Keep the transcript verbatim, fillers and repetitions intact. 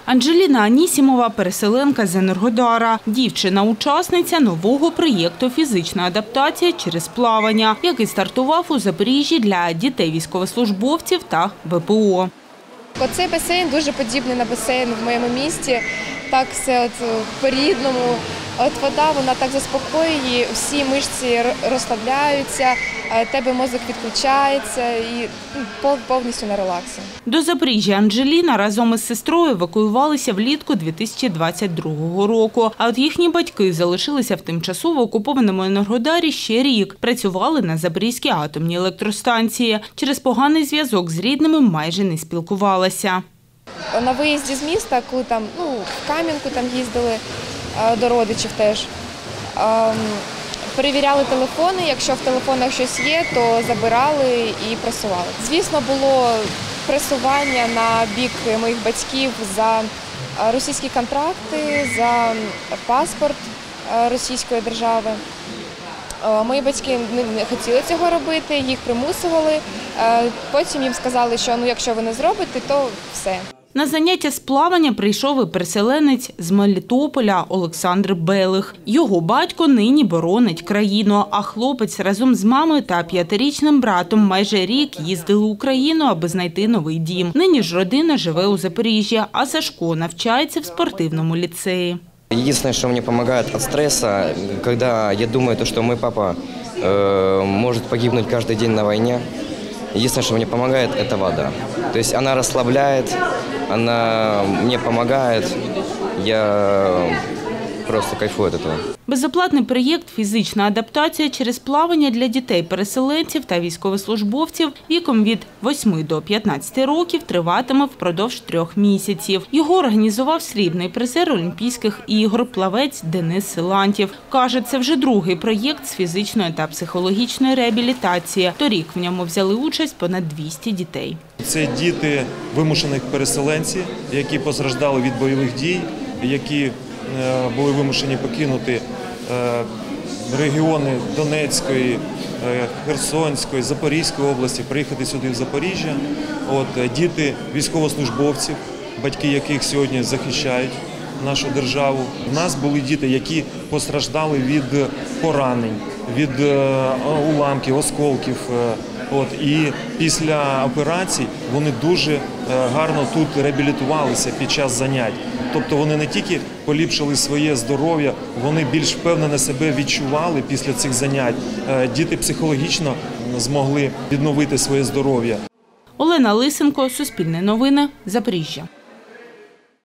Анжеліна Анісімова – переселенка з Енергодара. Дівчина – учасниця нового проєкту «Фізична адаптація через плавання», який стартував у Запоріжжі для дітей військовослужбовців та ВПО. Оцей басейн дуже подібний на басейн в моєму місті. Так все от по-рідному. От вода, вона так заспокоює, всі мишці розслабляються, тебе мозок відключається і повністю на релаксі. До Запоріжжя Анжеліна разом із сестрою евакуювалися влітку дві тисячі двадцять другого року. А от їхні батьки залишилися в тимчасово окупованому Енергодарі ще рік. Працювали на Запорізькій атомній електростанції. Через поганий зв'язок з рідними майже не спілкувалася. На виїзді з міста, коли там, ну, в Кам'янку там їздили, до родичів теж. Перевіряли телефони, якщо в телефонах щось є, то забирали і пресували. Звісно, було пресування на бік моїх батьків за російські контракти, за паспорт російської держави. Мої батьки не хотіли цього робити, їх примусували. Потім їм сказали, що ну, якщо ви не зробите, то все. На заняття з плавання прийшов і переселенець з Мелітополя Олександр Белих. Його батько нині боронить країну, а хлопець разом з мамою та п'ятирічним братом майже рік їздили в Україну, аби знайти новий дім. Нині ж родина живе у Запоріжжі, а Сашко навчається в спортивному ліцеї. Единственное, что мне помогает от стресса, когда я думаю, что мой папа э, может погибнуть каждый день на войне, единственное, что мне помогает, это вода. То есть она расслабляет, она мне помогает, я просто кайфую від цього. Безоплатний проєкт «Фізична адаптація через плавання» для дітей-переселенців та військовослужбовців віком від восьми до п'ятнадцяти років триватиме впродовж трьох місяців. Його організував срібний призер Олімпійських ігор плавець Денис Силантьєв. Каже, це вже другий проєкт з фізичної та психологічної реабілітації. Торік в ньому взяли участь понад двісті дітей. Це діти вимушених переселенців, які постраждали від бойових дій, які були вимушені покинути регіони Донецької, Херсонської, Запорізької області, приїхати сюди в Запоріжжя. От, діти військовослужбовців, батьки яких сьогодні захищають нашу державу. У нас були діти, які постраждали від поранень, від уламків, осколків. От, і після операцій вони дуже гарно тут реабілітувалися під час занять. Тобто вони не тільки поліпшили своє здоров'я, вони більш впевнено себе відчували після цих занять. Діти психологічно змогли відновити своє здоров'я. Олена Лисенко, Суспільне новини, Запоріжжя.